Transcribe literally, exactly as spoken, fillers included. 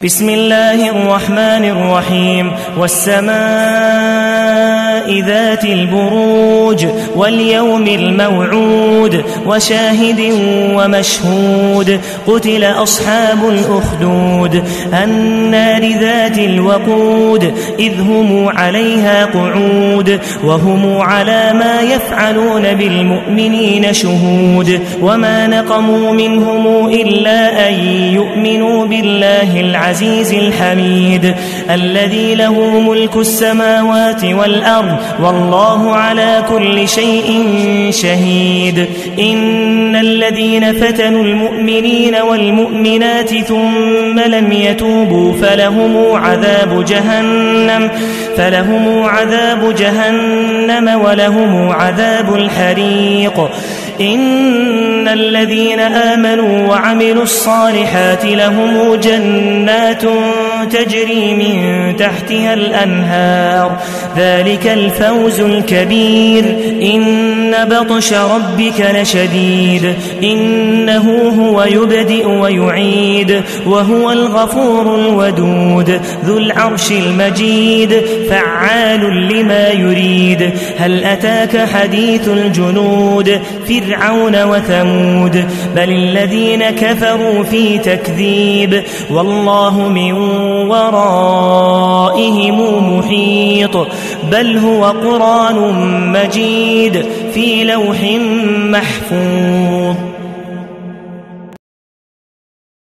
بسم الله الرحمن الرحيم والسماء ذات البروج واليوم الموعود وشاهد ومشهود قتل أصحاب الأخدود النار ذات الوقود إذ هم عليها قعود وهم على ما يفعلون بالمؤمنين شهود وما نقموا منهم إلا أن يؤمنوا بالله العزيز العزيز الحميد الذي له ملك السماوات والأرض والله على كل شيء شهيد إن الذين فتنوا المؤمنين والمؤمنات ثم لم يتوبوا فلهم عذاب جهنم فلهم عذاب جهنم ولهم عذاب الحريق إن الذين آمنوا وعملوا الصالحات لهم جنات تجري من تحتها الأنهار ذلك الفوز الكبير إن بطش ربك لشديد إنه هو يبدئ ويعيد وهو الغفور الودود ذو العرش المجيد فعال لما يريد هل أتاك حديث الجنود فرعون وثمود بل الذين كفروا في تكذيب والله من ورائهم محيط بل هو قرآن مجيد في لوح محفوظ.